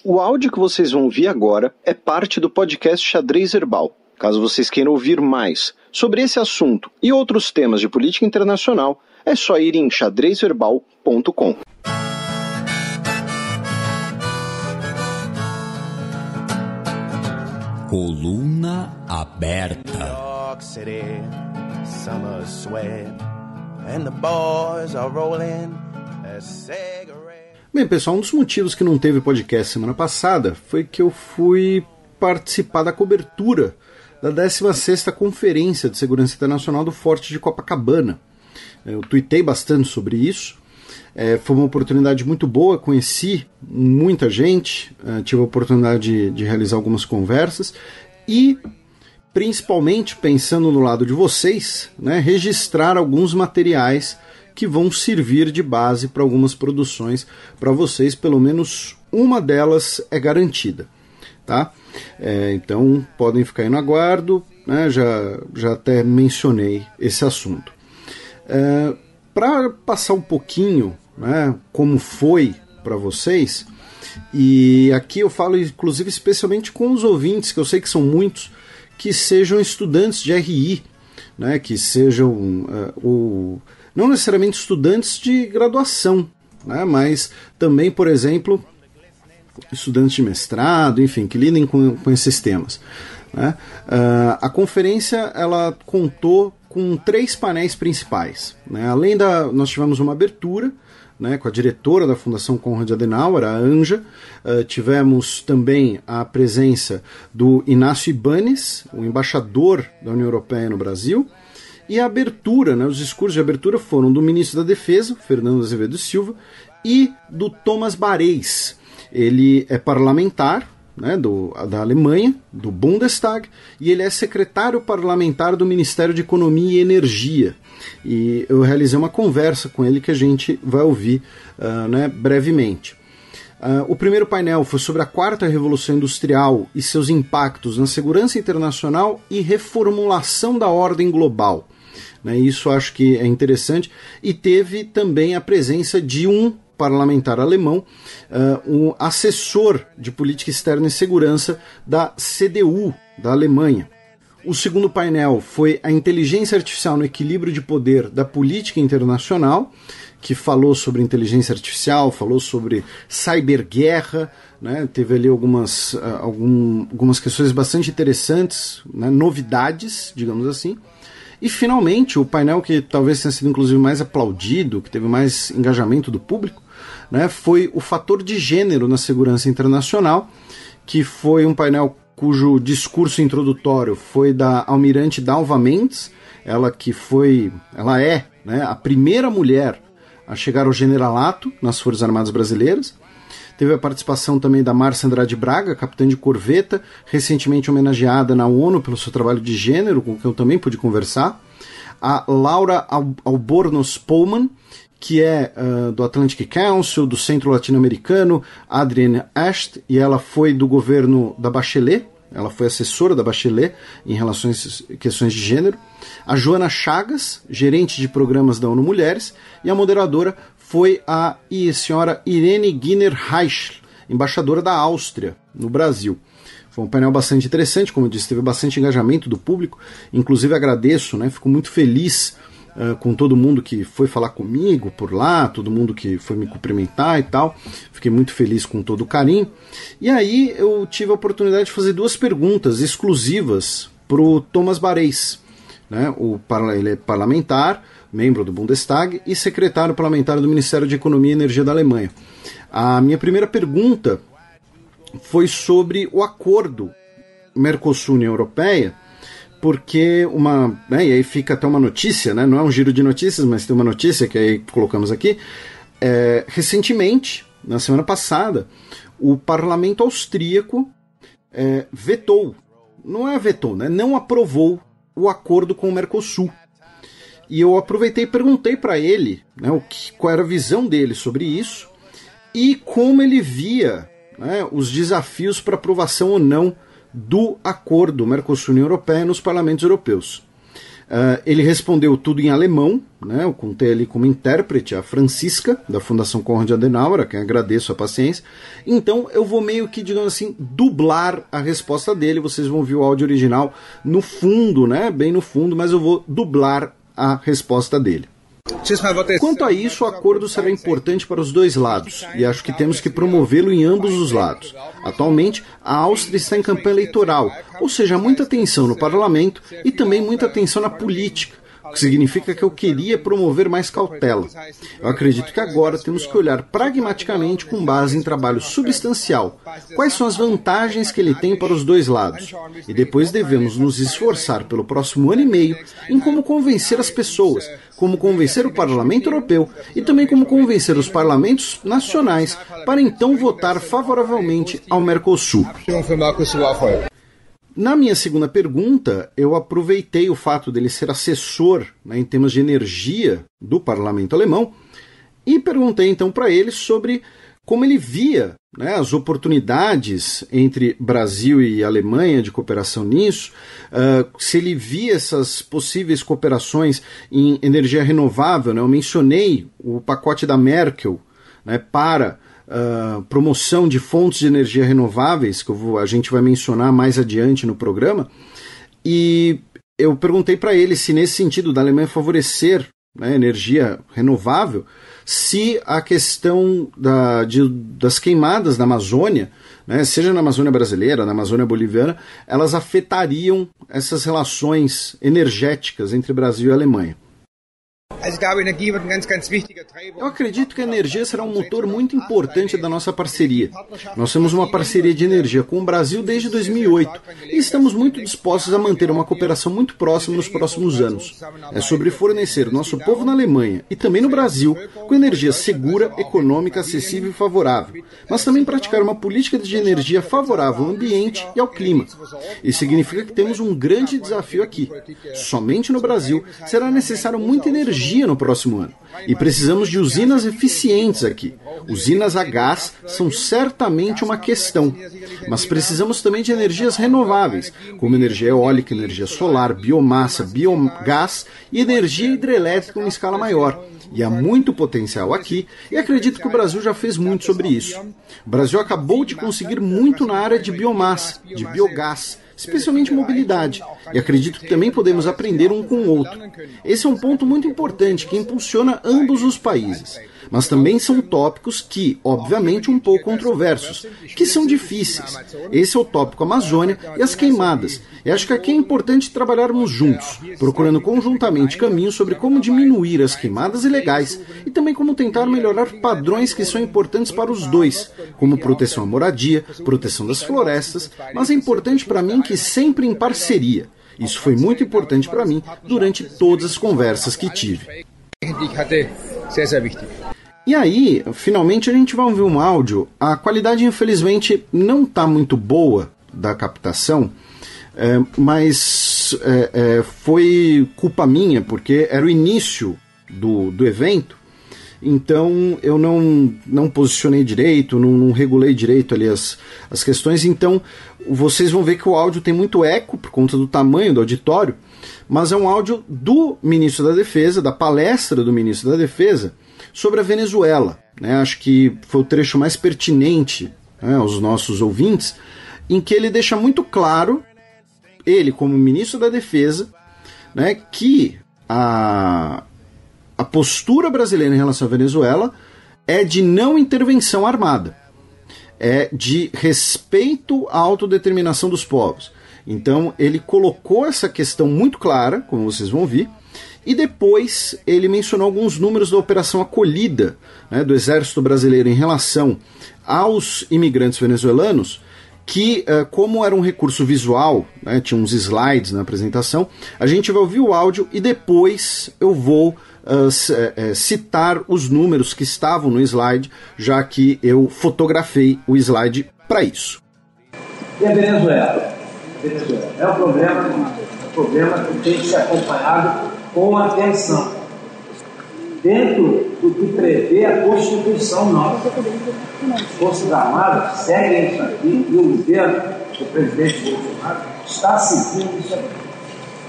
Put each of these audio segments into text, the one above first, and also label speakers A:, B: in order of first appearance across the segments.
A: O áudio que vocês vão ouvir agora é parte do podcast Xadrez Herbal. Caso vocês queiram ouvir mais sobre esse assunto e outros temas de política internacional, é só ir em xadrezverbal.com.
B: Coluna aberta.
C: York City, summer sweat, and the boys are rolling a cigarette.
D: Bem, pessoal, um dos motivos que não teve podcast semana passada foi que eu fui participar da cobertura da 16ª Conferência de Segurança Internacional do Forte de Copacabana. Eu tuitei bastante sobre isso. Foi uma oportunidade muito boa, conheci muita gente, tive a oportunidade de realizar algumas conversas e, principalmente pensando no lado de vocês, né, registrar alguns materiais que vão servir de base para algumas produções para vocês, pelo menos uma delas é garantida, tá? Então podem ficar aí no aguardo, né? Já até mencionei esse assunto. Para passar um pouquinho, né, como foi para vocês, e aqui eu falo inclusive especialmente com os ouvintes, que eu sei que são muitos, que sejam estudantes de RI, né, que sejam não necessariamente estudantes de graduação, né, mas também, por exemplo, estudantes de mestrado, enfim, que lidem com esses temas, né. A conferência ela contou com 3 painéis principais, né. Além nós tivemos uma abertura, né, com a diretora da Fundação Konrad Adenauer, a Anja. Tivemos também a presença do Inácio Ibáñez, o embaixador da União Europeia no Brasil. E a abertura, né, os discursos de abertura foram do ministro da Defesa, Fernando Azevedo Silva, e do Thomas Bareis. Ele é parlamentar, né, da Alemanha, do Bundestag, e ele é secretário parlamentar do Ministério de Economia e Energia. E eu realizei uma conversa com ele que a gente vai ouvir né, brevemente. O primeiro painel foi sobre a 4ª Revolução Industrial e seus impactos na segurança internacional e reformulação da ordem global. Isso acho que é interessante. E teve também a presença de um parlamentar alemão, um assessor de política externa e segurança da CDU, da Alemanha. O segundo painel foi a inteligência artificial no equilíbrio de poder da política internacional, que falou sobre inteligência artificial, falou sobre cyberguerra, né? Teve ali algumas questões bastante interessantes, né? Novidades, digamos assim. E, finalmente, o painel que talvez tenha sido, inclusive, mais aplaudido, que teve mais engajamento do público, né, foi o fator de gênero na segurança internacional, que foi um painel cujo discurso introdutório foi da almirante Dalva Mendes, ela é, né, a primeira mulher a chegar ao generalato nas Forças Armadas Brasileiras. Teve a participação também da Márcia Andrade Braga, capitã de corveta, recentemente homenageada na ONU pelo seu trabalho de gênero, com quem eu também pude conversar. A Laura Albornoz Pullman, que é do Atlantic Council, do Centro Latino-Americano, Adrienne Asht, e ela foi do governo da Bachelet, ela foi assessora da Bachelet em relação a questões de gênero. A Joana Chagas, gerente de programas da ONU Mulheres, e a moderadora foi a senhora Irene Ginner-Reichel, embaixadora da Áustria no Brasil. Foi um painel bastante interessante, como eu disse, teve bastante engajamento do público, inclusive agradeço, né, fico muito feliz com todo mundo que foi falar comigo por lá, todo mundo que foi me cumprimentar e tal, fiquei muito feliz com todo o carinho. E aí eu tive a oportunidade de fazer 2 perguntas exclusivas para o Thomas Bareis, né? Ele é parlamentar, membro do Bundestag e secretário parlamentar do Ministério de Economia e Energia da Alemanha. A minha primeira pergunta foi sobre o acordo Mercosul-União Europeia, porque e aí fica até uma notícia, né? Não é um giro de notícias, mas tem uma notícia que aí colocamos aqui. Recentemente, na semana passada, o parlamento austríaco vetou, né? Não aprovou o acordo com o Mercosul. E eu aproveitei e perguntei para ele, né, qual era a visão dele sobre isso e como ele via, né, os desafios para aprovação ou não do acordo Mercosul-União Europeia nos parlamentos europeus. Ele respondeu tudo em alemão, né? Eu contei ali como intérprete a Francisca, da Fundação Konrad Adenauer, a quem agradeço a paciência. Então eu vou meio que, digamos assim, dublar a resposta dele. Vocês vão ouvir o áudio original no fundo, né? Bem no fundo, mas eu vou dublar a resposta dele. Quanto a isso, o acordo será importante para os dois lados, e acho que temos que promovê-lo em ambos os lados. Atualmente, a Áustria está em campanha eleitoral, ou seja, há muita tensão no parlamento e também muita tensão na política, o que significa que eu queria promover mais cautela. Eu acredito que agora temos que olhar pragmaticamente com base em trabalho substancial. Quais são as vantagens que ele tem para os dois lados? E depois devemos nos esforçar pelo próximo ano e meio em como convencer as pessoas, como convencer o Parlamento Europeu e também como convencer os parlamentos nacionais para então votar favoravelmente ao Mercosul. Na minha segunda pergunta, eu aproveitei o fato dele ser assessor, né, em temas de energia do parlamento alemão e perguntei então para ele sobre como ele via, né, as oportunidades entre Brasil e Alemanha de cooperação nisso, se ele via essas possíveis cooperações em energia renovável. Né, eu mencionei o pacote da Merkel, né, para promoção de fontes de energia renováveis, que a gente vai mencionar mais adiante no programa, e eu perguntei para ele se nesse sentido da Alemanha favorecer, né, energia renovável, se a questão das queimadas na Amazônia, né, seja na Amazônia brasileira, na Amazônia boliviana, elas afetariam essas relações energéticas entre Brasil e Alemanha. Eu acredito que a energia será um motor muito importante da nossa parceria. Nós temos uma parceria de energia com o Brasil desde 2008 e estamos muito dispostos a manter uma cooperação muito próxima nos próximos anos. É sobre fornecer nosso povo na Alemanha e também no Brasil com energia segura, econômica, acessível e favorável, mas também praticar uma política de energia favorável ao ambiente e ao clima. Isso significa que temos um grande desafio aqui. Somente no Brasil será necessário muita energia no próximo ano. E precisamos de usinas eficientes aqui. Usinas a gás são certamente uma questão, mas precisamos também de energias renováveis, como energia eólica, energia solar, biomassa, biogás e energia hidrelétrica em escala maior. E há muito potencial aqui, e acredito que o Brasil já fez muito sobre isso. O Brasil acabou de conseguir muito na área de biomassa, de biogás, especialmente mobilidade, e acredito que também podemos aprender um com o outro. Esse é um ponto muito importante que impulsiona ambos os países, mas também são tópicos que, obviamente, um pouco controversos, que são difíceis. Esse é o tópico Amazônia e as queimadas, e acho que aqui é importante trabalharmos juntos, procurando conjuntamente caminhos sobre como diminuir as queimadas ilegais e também como tentar melhorar padrões que são importantes para os dois, como proteção à moradia, proteção das florestas, mas é importante para mim que sempre em parceria. Isso foi muito importante para mim durante todas as conversas que tive. E aí, finalmente a gente vai ouvir um áudio. A qualidade, infelizmente, não está muito boa da captação, mas foi culpa minha, porque era o início do evento, então eu não posicionei direito, não regulei direito ali as questões, então vocês vão ver que o áudio tem muito eco por conta do tamanho do auditório, mas é um áudio do ministro da Defesa, da palestra do ministro da Defesa, sobre a Venezuela. Né? Acho que foi o trecho mais pertinente, né, aos nossos ouvintes, em que ele deixa muito claro, ele como ministro da Defesa, né, que a postura brasileira em relação à Venezuela é de não intervenção armada, é de respeito à autodeterminação dos povos. Então ele colocou essa questão muito clara, como vocês vão ouvir, e depois ele mencionou alguns números da Operação Acolhida, né, do Exército Brasileiro em relação aos imigrantes venezuelanos, que, como era um recurso visual, né, tinha uns slides na apresentação, a gente vai ouvir o áudio e depois eu vou citar os números que estavam no slide, já que eu fotografei o slide para isso.
E: E a Venezuela? É um problema que tem que ser acompanhado com atenção, dentro do que prevê a Constituição nossa. As Forças Armadas seguem isso aqui e o governo, o presidente Bolsonaro, está seguindo isso aqui.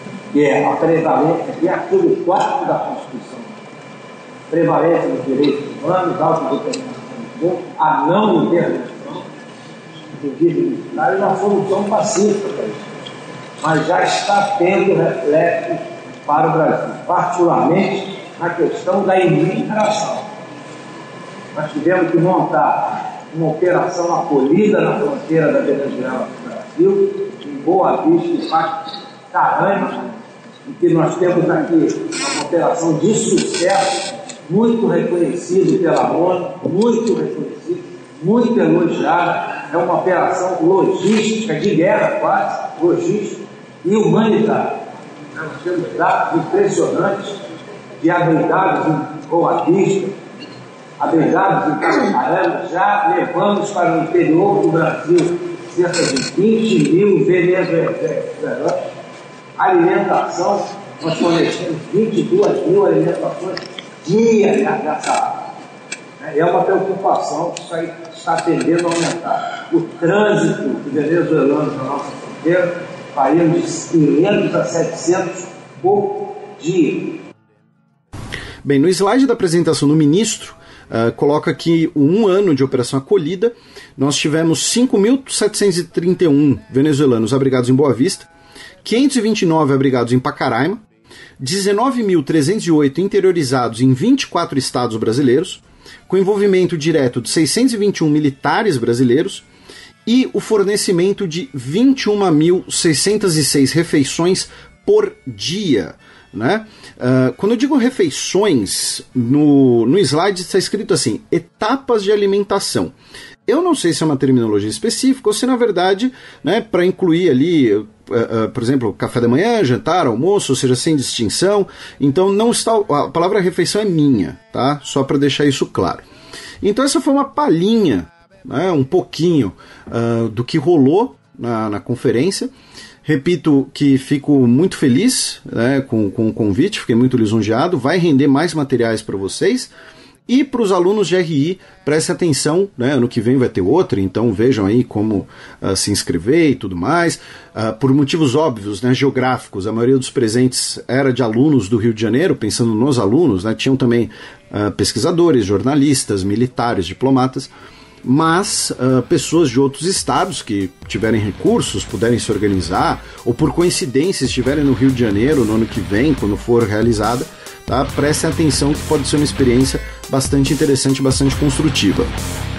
E: que é a prevalência, que é artigo 4 da Constituição, prevalência dos direitos humanos, autodeterminação do povo, a não intervenção, inclusive militar, e uma solução pacífica para isso. Mas já está tendo reflexos para o Brasil, particularmente na questão da imigração. Nós tivemos que montar uma operação acolhida na fronteira da Venezuela com o Brasil, em Boa Vista e Pacaraima, em que nós temos aqui uma operação de sucesso, muito reconhecido pela ONU, muito reconhecido, muito elogiada. É uma operação logística, de guerra quase, logística e humanitária. Nós temos dados impressionantes de abrigados em Boa Vista, abrigados em Pacaraima. Já levamos para o interior do Brasil cerca de 20 mil venezuelanos. Alimentação, nós fornecemos 22 mil alimentações dia nessa área. É uma preocupação que isso aí está tendendo a aumentar. O trânsito de venezuelanos na nossa fronteira vai de 500 a 700 por dia.
D: Bem, no slide da apresentação do ministro, coloca aqui um ano de operação acolhida. Nós tivemos 5.731 venezuelanos abrigados em Boa Vista, 529 abrigados em Pacaraima, 19.308 interiorizados em 24 estados brasileiros, com envolvimento direto de 621 militares brasileiros e o fornecimento de 21.606 refeições por dia. Né? Quando eu digo refeições, no slide está escrito assim, etapas de alimentação. Eu não sei se é uma terminologia específica ou se, na verdade, né, para incluir ali, por exemplo, café da manhã, jantar, almoço, ou seja, sem distinção. Então, não está, a palavra refeição é minha, tá? Só para deixar isso claro. Então, essa foi uma palhinha, né, um pouquinho do que rolou na conferência. Repito que fico muito feliz, né, com o convite, fiquei muito lisonjeado. Vai render mais materiais para vocês. E para os alunos de RI, prestem atenção, né, ano que vem vai ter outra, então vejam aí como se inscrever e tudo mais. Por motivos óbvios, né, geográficos, a maioria dos presentes era de alunos do Rio de Janeiro, pensando nos alunos, né, tinham também pesquisadores, jornalistas, militares, diplomatas, mas pessoas de outros estados que tiverem recursos, puderem se organizar, ou por coincidência estiverem no Rio de Janeiro no ano que vem, quando for realizada, tá? Prestem atenção que pode ser uma experiência bastante interessante, bastante construtiva.